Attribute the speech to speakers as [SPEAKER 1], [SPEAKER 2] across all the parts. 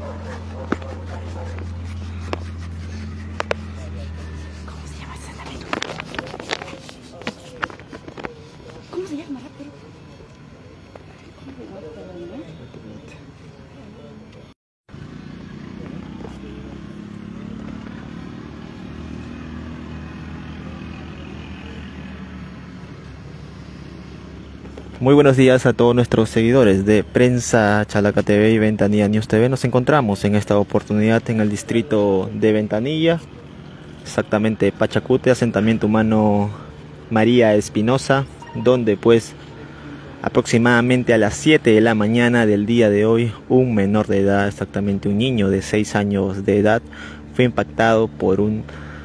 [SPEAKER 1] ¿Cómo se llama ese asentamiento? ¿Cómo se llama? Rápido.
[SPEAKER 2] Muy buenos días a todos nuestros seguidores de Prensa Chalaca TV y Ventanilla News TV. Nos encontramos en esta oportunidad en el distrito de Ventanilla, exactamente Pachacute, asentamiento humano María Espinosa, donde pues aproximadamente a las 7 de la mañana del día de hoy, un menor de edad, exactamente un niño de 6 años de edad, fue impactado por un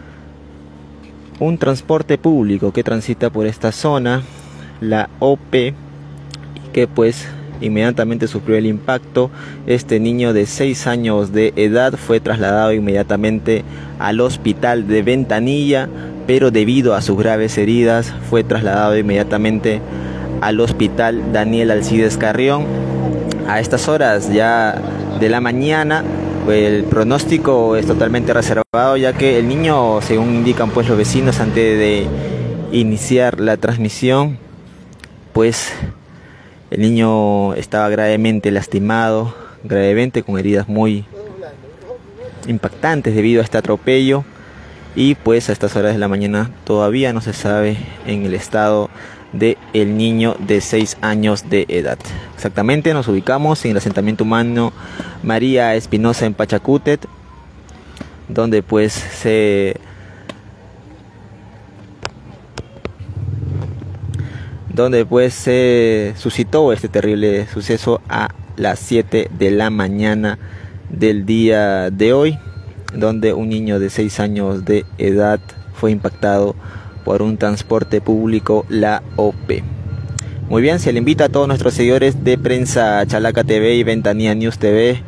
[SPEAKER 2] transporte público que transita por esta zona, la OP, que pues inmediatamente sufrió el impacto. Este niño de 6 años de edad fue trasladado inmediatamente al hospital de Ventanilla, pero debido a sus graves heridas fue trasladado inmediatamente al hospital Daniel Alcides Carrión. A estas horas ya de la mañana, el pronóstico es totalmente reservado, ya que el niño, según indican pues los vecinos antes de iniciar la transmisión, pues el niño estaba gravemente lastimado, gravemente con heridas muy impactantes debido a este atropello, y pues a estas horas de la mañana todavía no se sabe en el estado de el niño de 6 años de edad. Exactamente nos ubicamos en el asentamiento humano María Espinosa en Pachacute, donde pues se suscitó este terrible suceso a las 7 de la mañana del día de hoy, donde un niño de 6 años de edad fue impactado por un transporte público, la OP. Muy bien, se le invita a todos nuestros seguidores de Prensa Chalaca TV y Ventanilla News TV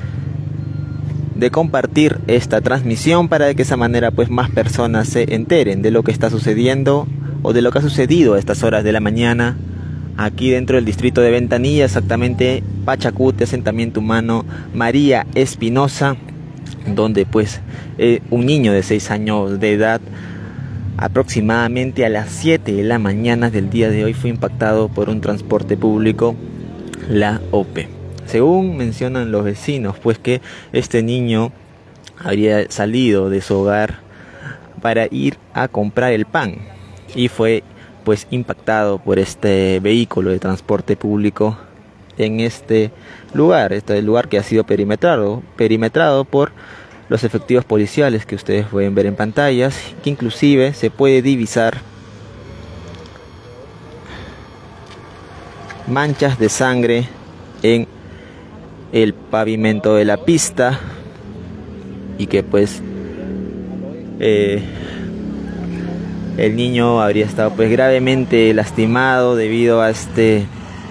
[SPEAKER 2] de compartir esta transmisión para que de esa manera pues más personas se enteren de lo que está sucediendo o de lo que ha sucedido a estas horas de la mañana aquí dentro del distrito de Ventanilla, exactamente Pachacute, asentamiento humano María Espinosa, donde pues un niño de 6 años de edad aproximadamente a las 7 de la mañana del día de hoy fue impactado por un transporte público, la OP. Según mencionan los vecinos, pues que este niño habría salido de su hogar para ir a comprar el pan y fue pues impactado por este vehículo de transporte público en este lugar que ha sido perimetrado por los efectivos policiales que ustedes pueden ver en pantallas, que inclusive se puede divisar manchas de sangre en el pavimento de la pista, y que pues el niño habría estado pues gravemente lastimado debido a este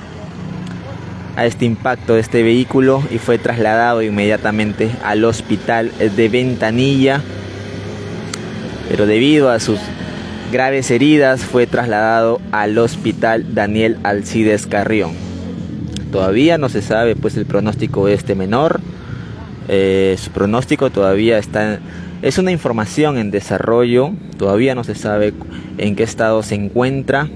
[SPEAKER 2] impacto de este vehículo y fue trasladado inmediatamente al hospital de Ventanilla, pero debido a sus graves heridas fue trasladado al hospital Daniel Alcides Carrión. Todavía no se sabe pues el pronóstico de este menor. Su pronóstico todavía es una información en desarrollo, todavía no se sabe en qué estado se encuentra.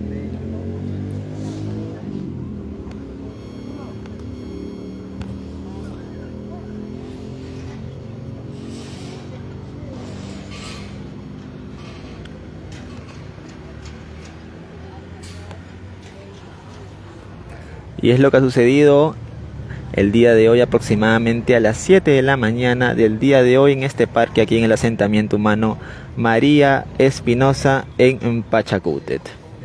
[SPEAKER 2] Y es lo que ha sucedido el día de hoy aproximadamente a las 7 de la mañana del día de hoy en este parque aquí en el asentamiento humano María Espinosa en Pachacute.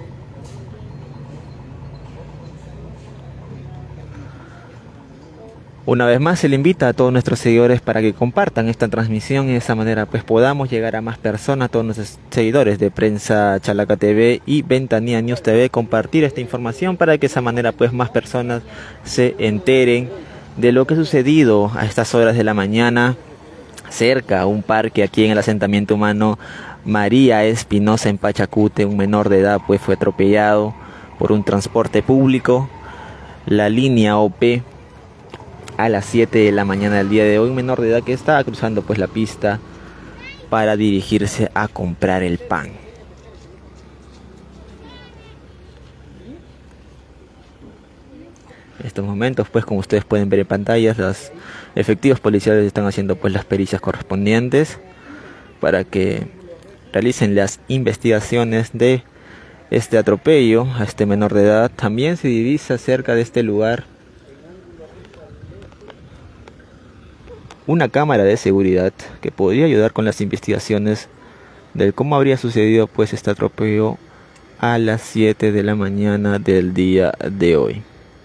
[SPEAKER 2] Una vez más se le invita a todos nuestros seguidores para que compartan esta transmisión y de esa manera pues podamos llegar a más personas, a todos nuestros seguidores de Prensa Chalaca TV y Ventanilla News TV, compartir esta información para que de esa manera pues más personas se enteren de lo que ha sucedido a estas horas de la mañana cerca a un parque aquí en el asentamiento humano María Espinosa en Pachacute. Un menor de edad pues fue atropellado por un transporte público, la línea OP, a las 7 de la mañana del día de hoy, un menor de edad que estaba cruzando pues la pista para dirigirse a comprar el pan. En estos momentos, pues como ustedes pueden ver en pantallas, los efectivos policiales están haciendo pues las pericias correspondientes para que realicen las investigaciones de este atropello a este menor de edad. También se divisa cerca de este lugar una cámara de seguridad que podría ayudar con las investigaciones de cómo habría sucedido pues este atropello a las 7 de la mañana del día de hoy.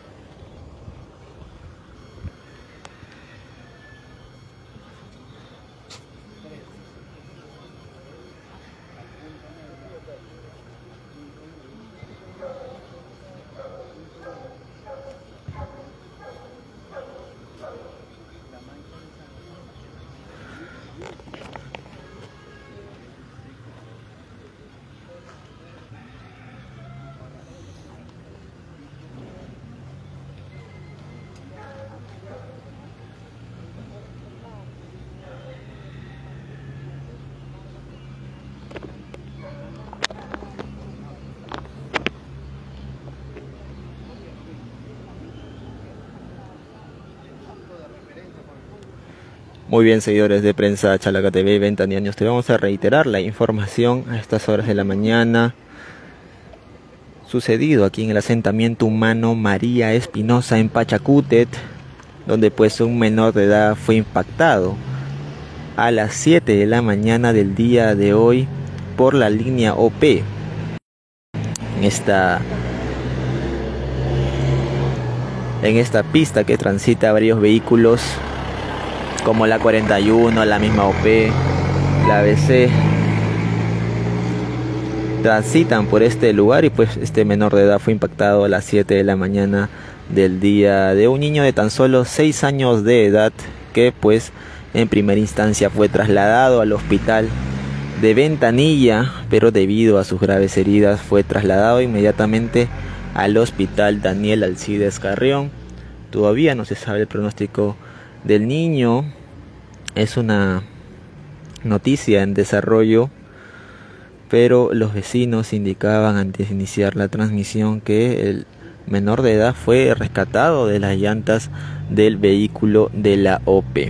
[SPEAKER 2] Muy bien, seguidores de Prensa Chalaca TV y Venta de Años, te vamos a reiterar la información a estas horas de la mañana sucedido aquí en el asentamiento humano María Espinosa en Pachacútec, donde pues un menor de edad fue impactado a las 7 de la mañana del día de hoy por la línea OP. En esta pista que transita varios vehículos como la 41, la misma OP, la ABC, transitan por este lugar y pues este menor de edad fue impactado a las 7 de la mañana del día de un niño de tan solo 6 años de edad que pues en primera instancia fue trasladado al hospital de Ventanilla, pero debido a sus graves heridas fue trasladado inmediatamente al hospital Daniel Alcides Carrión. Todavía no se sabe el pronóstico del niño, es una noticia en desarrollo, pero los vecinos indicaban antes de iniciar la transmisión que el menor de edad fue rescatado de las llantas del vehículo de la OP.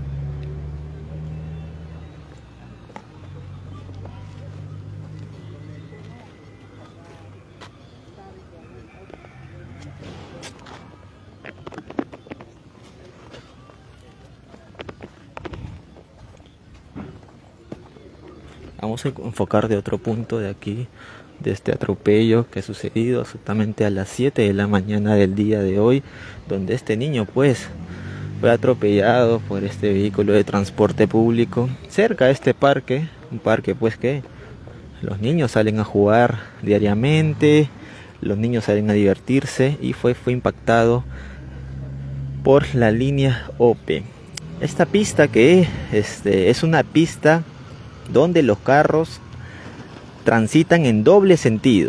[SPEAKER 2] Vamos a enfocar de otro punto de aquí, de este atropello que ha sucedido exactamente a las 7 de la mañana del día de hoy, donde este niño pues fue atropellado por este vehículo de transporte público cerca de este parque, un parque pues que los niños salen a jugar diariamente, los niños salen a divertirse y fue impactado por la línea OP. Esta pista que es una pista donde los carros transitan en doble sentido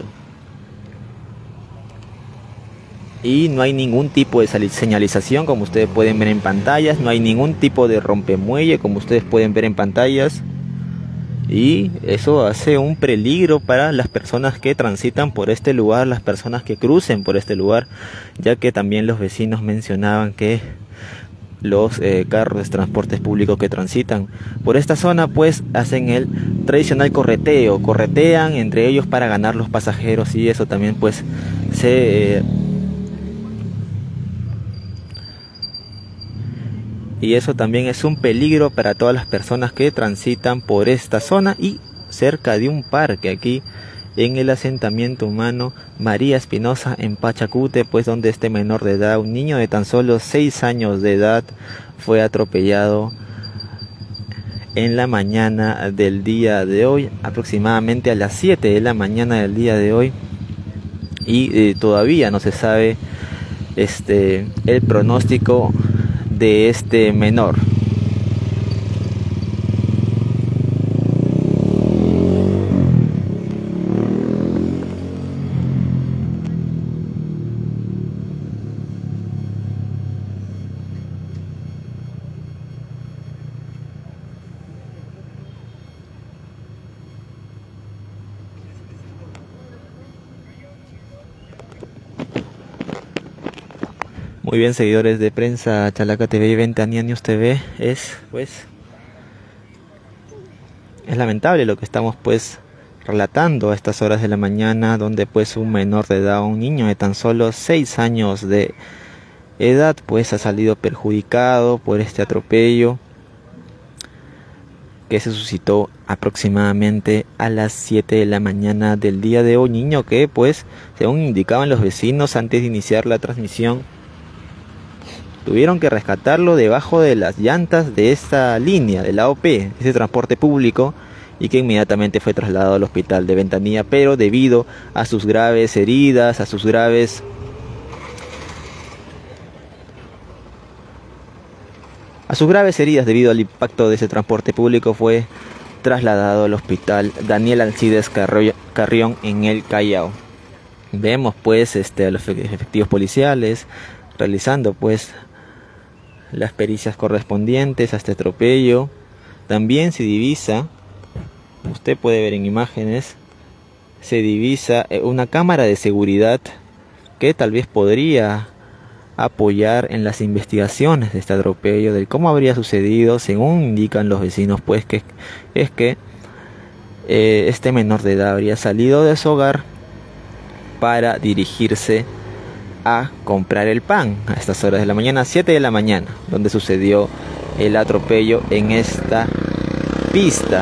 [SPEAKER 2] y no hay ningún tipo de señalización como ustedes pueden ver en pantallas, no hay ningún tipo de rompemuelle como ustedes pueden ver en pantallas, y eso hace un peligro para las personas que transitan por este lugar, las personas que crucen por este lugar, ya que también los vecinos mencionaban que los carros de transportes públicos que transitan por esta zona pues hacen el tradicional corretean entre ellos para ganar los pasajeros, y eso también pues y eso también es un peligro para todas las personas que transitan por esta zona y cerca de un parque aquí en el asentamiento humano María Espinosa en Pachacútec, pues donde este menor de edad, un niño de tan solo 6 años de edad, fue atropellado en la mañana del día de hoy, aproximadamente a las 7 de la mañana del día de hoy, y todavía no se sabe el pronóstico de este menor. Muy bien, seguidores de prensa Chalaca TV y Ventanilla News TV, es lamentable lo que estamos relatando a estas horas de la mañana, donde un menor de edad, un niño de tan solo 6 años de edad, ha salido perjudicado por este atropello que se suscitó aproximadamente a las 7 de la mañana del día de hoy. Niño que según indicaban los vecinos antes de iniciar la transmisión, tuvieron que rescatarlo debajo de las llantas de esta línea de la OP, ese transporte público, y que inmediatamente fue trasladado al hospital de Ventanilla, pero debido a sus graves heridas, a sus graves heridas debido al impacto de ese transporte público, fue trasladado al hospital Daniel Alcides Carrión en el Callao. Vemos a los efectivos policiales realizando las pericias correspondientes a este atropello. También se divisa, usted puede ver en imágenes, se divisa una cámara de seguridad que tal vez podría apoyar en las investigaciones de este atropello, de cómo habría sucedido. Según indican los vecinos, que este menor de edad habría salido de su hogar para dirigirse a comprar el pan a estas horas de la mañana, 7 de la mañana, donde sucedió el atropello en esta pista.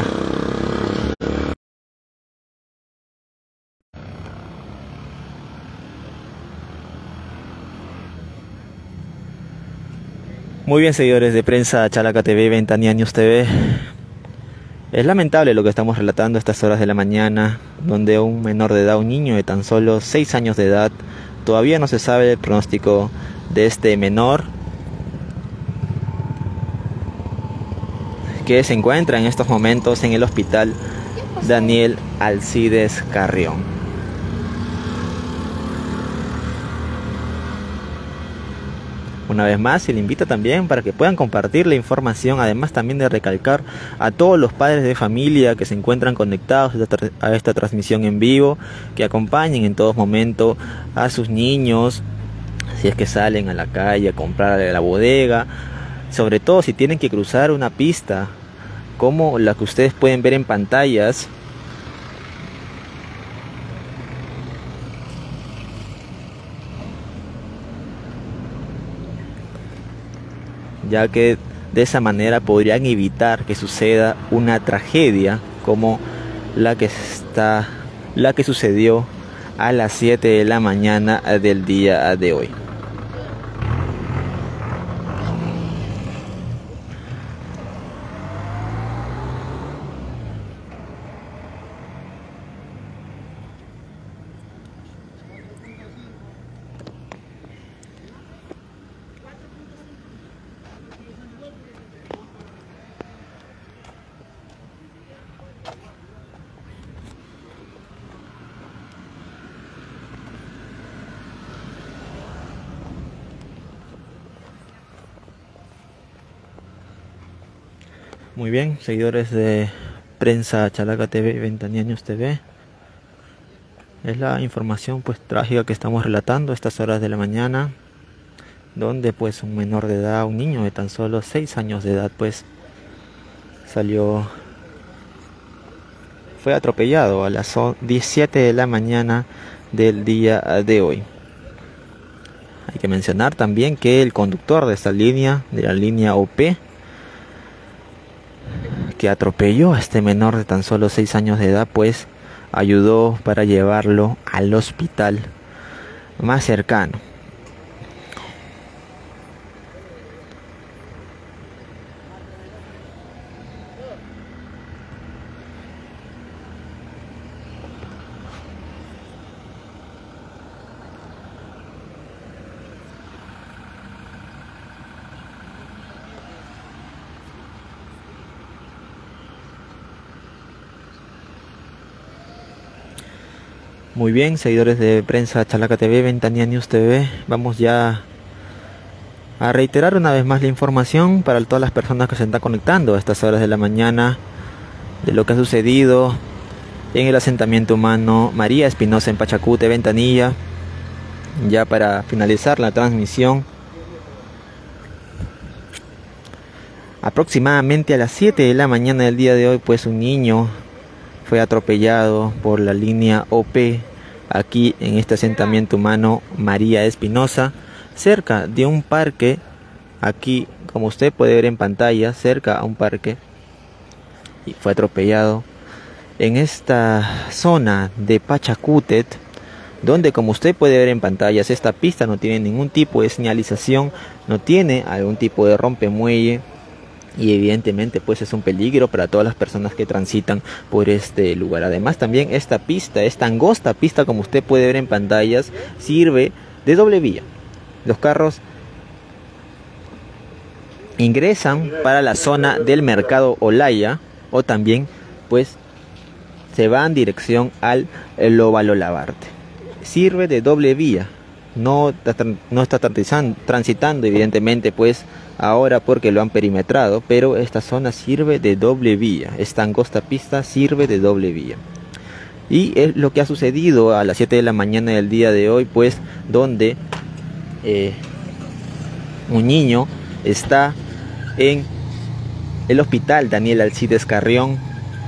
[SPEAKER 2] Muy bien, seguidores de prensa Chalaca TV, Ventanilla News TV. Es lamentable lo que estamos relatando a estas horas de la mañana, donde un menor de edad, un niño de tan solo 6 años de edad, todavía no se sabe el pronóstico de este menor, que se encuentra en estos momentos en el hospital Daniel Alcides Carrión. Una vez más, se le invita también para que puedan compartir la información, además también de recalcar a todos los padres de familia que se encuentran conectados a esta transmisión en vivo, que acompañen en todo momento a sus niños, si es que salen a la calle a comprar a la bodega, sobre todo si tienen que cruzar una pista como la que ustedes pueden ver en pantallas. Ya que de esa manera podrían evitar que suceda una tragedia como la que sucedió a las 7 de la mañana del día de hoy. Muy bien, seguidores de prensa Chalaca TV y Ventanilla News TV. Es la información trágica que estamos relatando a estas horas de la mañana, donde un menor de edad, un niño de tan solo 6 años de edad, fue atropellado a las 17 de la mañana del día de hoy. Hay que mencionar también que el conductor de esta línea, de la línea OP, que atropelló a este menor de tan solo 6 años de edad, ayudó para llevarlo al hospital más cercano. Muy bien, seguidores de prensa Chalaca TV, Ventanilla News TV, vamos ya a reiterar una vez más la información para todas las personas que se están conectando a estas horas de la mañana de lo que ha sucedido en el asentamiento humano María Espinosa en Pachacute, Ventanilla. Ya para finalizar la transmisión, Aproximadamente a las 7 de la mañana del día de hoy, pues un niño fue atropellado por la línea OP aquí en este asentamiento humano María Espinosa, cerca de un parque, aquí como usted puede ver en pantalla, cerca a un parque, y fue atropellado en esta zona de Pachacútec, donde como usted puede ver en pantallas, esta pista no tiene ningún tipo de señalización, no tiene algún tipo de rompemuelle, y evidentemente pues es un peligro para todas las personas que transitan por este lugar. Además también esta angosta pista, como usted puede ver en pantallas, sirve de doble vía. Los carros ingresan para la zona del mercado Olaya, o también pues se van en dirección al Óvalo Labarte. Sirve de doble vía, no está transitando evidentemente pues ahora porque lo han perimetrado, pero esta zona sirve de doble vía. Esta angosta pista sirve de doble vía. Y es lo que ha sucedido a las 7 de la mañana del día de hoy, pues donde un niño está en el hospital Daniel Alcides Carrión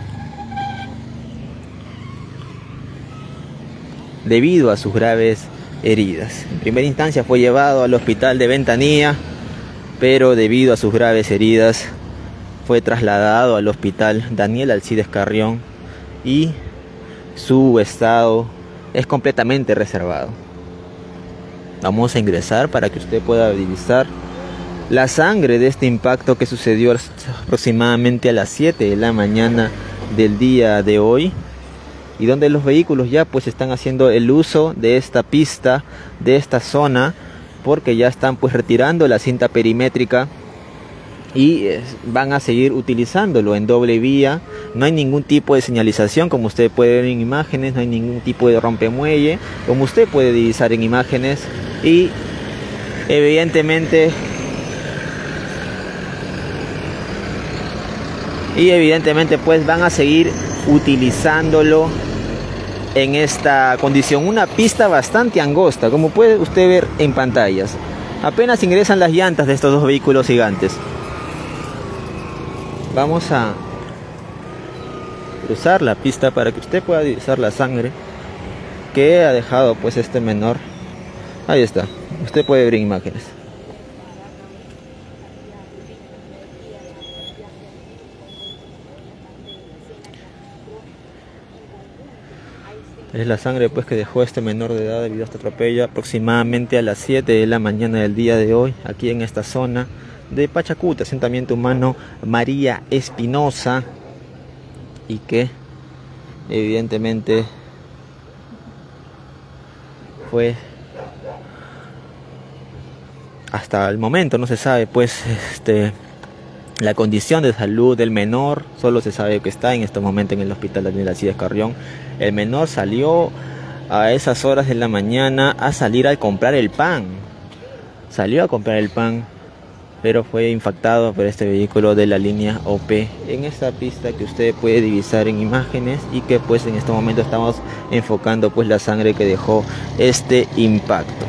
[SPEAKER 2] debido a sus graves heridas. En primera instancia fue llevado al hospital de Ventanilla, pero debido a sus graves heridas fue trasladado al hospital Daniel Alcides Carrión y su estado es completamente reservado. Vamos a ingresar para que usted pueda divisar la sangre de este impacto que sucedió aproximadamente a las 7 de la mañana del día de hoy, y donde los vehículos ya pues están haciendo el uso de esta pista, de esta zona, porque ya están pues retirando la cinta perimétrica y van a seguir utilizándolo en doble vía. No hay ningún tipo de señalización, como usted puede ver en imágenes, no hay ningún tipo de rompemuelle, como usted puede divisar en imágenes, y evidentemente pues van a seguir utilizándolo en esta condición. Una pista bastante angosta, como puede usted ver en pantallas. Apenas ingresan las llantas de estos dos vehículos gigantes. Vamos a cruzar la pista para que usted pueda divisar la sangre que ha dejado pues este menor. Ahí está, usted puede ver imágenes. Es la sangre pues que dejó este menor de edad debido a este atropello aproximadamente a las 7 de la mañana del día de hoy, aquí en esta zona de Pachacútec, asentamiento humano María Espinosa, y que evidentemente fue, hasta el momento no se sabe pues la condición de salud del menor. Solo se sabe que está en este momento en el hospital Daniel Alcides Carrión. El menor salió a esas horas de la mañana a salir a comprar el pan. Salió a comprar el pan, pero fue impactado por este vehículo de la línea OP en esta pista que usted puede divisar en imágenes, y que pues en este momento estamos enfocando pues la sangre que dejó este impacto.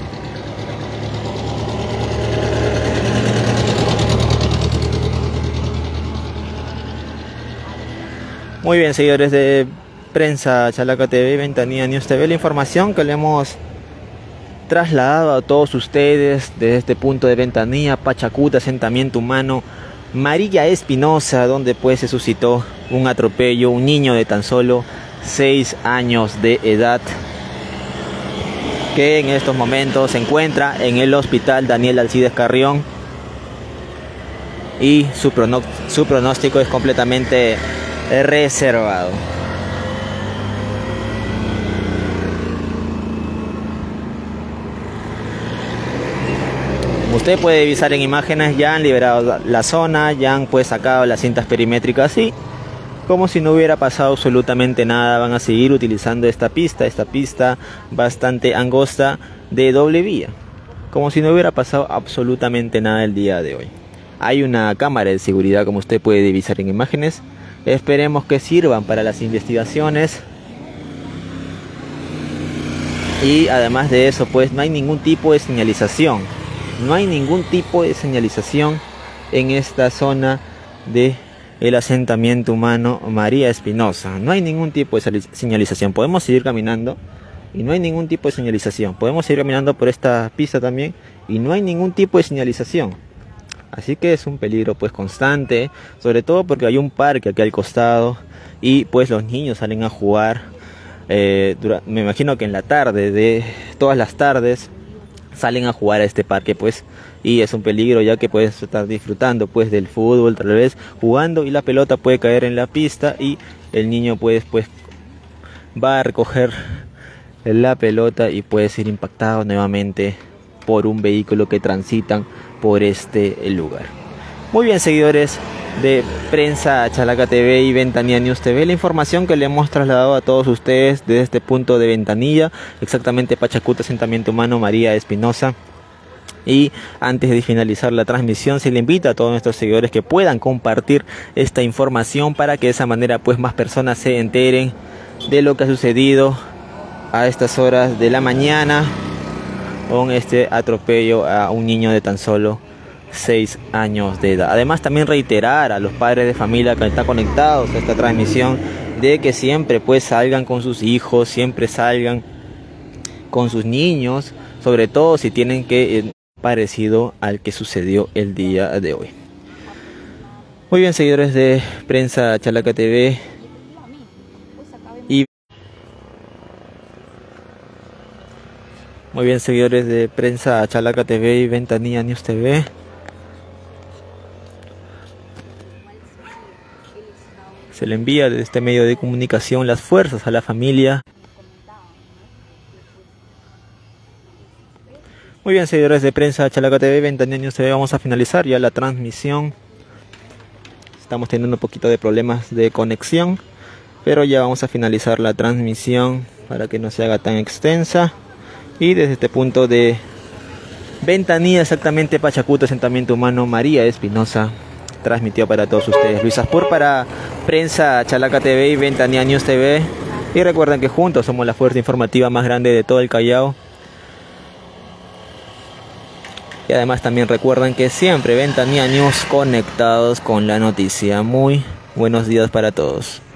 [SPEAKER 2] Muy bien, seguidores de Prensa Chalaca TV, Ventanilla News TV, la información que le hemos trasladado a todos ustedes desde este punto de Ventanilla, Pachacútec, asentamiento humano María Espinosa, donde pues se suscitó un atropello, un niño de tan solo 6 años de edad, que en estos momentos se encuentra en el hospital Daniel Alcides Carrión, y su pronóstico es completamente reservado. Usted puede divisar en imágenes, ya han liberado la zona, ya han pues sacado las cintas perimétricas, y como si no hubiera pasado absolutamente nada, van a seguir utilizando esta pista bastante angosta de doble vía, como si no hubiera pasado absolutamente nada el día de hoy. Hay una cámara de seguridad, como usted puede divisar en imágenes. Esperemos que sirvan para las investigaciones. Y además de eso, pues no hay ningún tipo de señalización. No hay ningún tipo de señalización en esta zona de el asentamiento humano María Espinosa. No hay ningún tipo de señalización. Podemos seguir caminando y no hay ningún tipo de señalización. Podemos seguir caminando por esta pista también y no hay ningún tipo de señalización. Así que es un peligro pues constante, sobre todo porque hay un parque aquí al costado y pues los niños salen a jugar. Me imagino que en la tarde, de todas las tardes, salen a jugar a este parque pues, y es un peligro ya que puedes estar disfrutando pues del fútbol, tal vez jugando, y la pelota puede caer en la pista y el niño pues va a recoger la pelota y puede ser impactado nuevamente por un vehículo que transitan por este lugar. Muy bien, seguidores de Prensa Chalaca TV y Ventanilla News TV, la información que le hemos trasladado a todos ustedes desde este punto de Ventanilla, exactamente Pachacuta, asentamiento humano María Espinosa. Y antes de finalizar la transmisión, se le invita a todos nuestros seguidores que puedan compartir esta información para que de esa manera pues más personas se enteren de lo que ha sucedido a estas horas de la mañana con este atropello a un niño de tan solo 6 años de edad. Además, también reiterar a los padres de familia que están conectados a esta transmisión de que siempre pues salgan con sus hijos, siempre salgan con sus niños, sobre todo si tienen que parecido al que sucedió el día de hoy. Muy bien, seguidores de Prensa Chalaca TV y muy bien, seguidores de Prensa Chalaca TV y Ventanilla News TV. Se le envía desde este medio de comunicación las fuerzas a la familia. Muy bien, seguidores de Prensa Chalaca TV, Ventanilla News TV, vamos a finalizar ya la transmisión. Estamos teniendo un poquito de problemas de conexión, pero ya vamos a finalizar la transmisión para que no se haga tan extensa. Y desde este punto de Ventanilla, exactamente Pachacuta, asentamiento humano María Espinosa, transmitió para todos ustedes Luis Aspur para Prensa Chalaca TV y Ventanilla News TV. Y recuerden que juntos somos la fuerza informativa más grande de todo el Callao. Y además también recuerden que siempre Ventanilla News conectados con la noticia. Muy buenos días para todos.